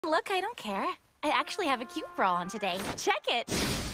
Look, I don't care. I actually have a cute bra on today. Check it!